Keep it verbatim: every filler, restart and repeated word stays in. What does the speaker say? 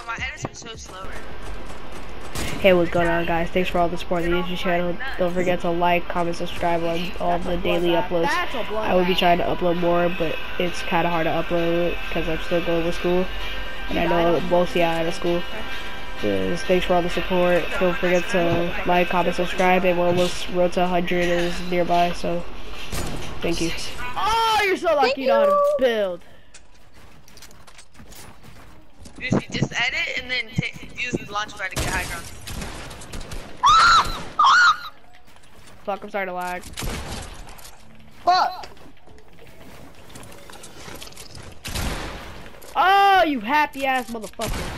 my edit's been so slow. Hey, what's going on, guys? Thanks for all the support on the YouTube channel. Don't forget to like, comment, subscribe on all the daily uploads. I will be trying to upload more, but it's kind of hard to upload because I'm still going to school, and I know mostly out of school. Just thanks for all the support. Don't forget to like, comment, subscribe, and we're almost road to one hundred is nearby, so thank you. Oh, you're so lucky you know how to build. Just, just edit and then use the launch pad to get high ground. Fuck, I'm starting to lag. Fuck! Oh, you happy ass motherfucker.